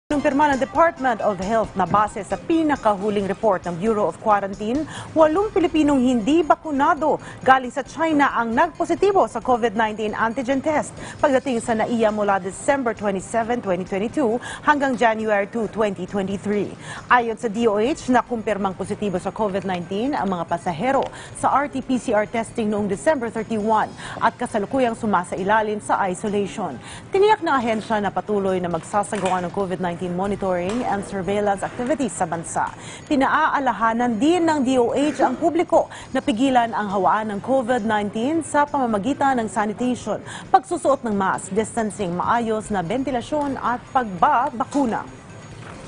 Pirma ng Department of Health na base sa pinakahuling report ng Bureau of Quarantine, 8 Pilipinong hindi bakunado galing sa China ang nagpositibo sa COVID-19 antigen test pagdating sa NAIA mula December 27, 2022 hanggang January 2, 2023. Ayon sa DOH, nakumpirmang positibo sa COVID-19 ang mga pasahero sa RT-PCR testing noong December 31 at kasalukuyang sumasailalim sa isolation. Tiniyak ng ahensya na patuloy na magsasagawa ng COVID-19 monitoring and surveillance activities sa bansa. Pinaaalahanan din ng DOH ang publiko na pigilan ang hawaan ng COVID-19 sa pamamagitan ng sanitation, pagsusuot ng mask, distancing, maayos na ventilasyon at pagbabakuna.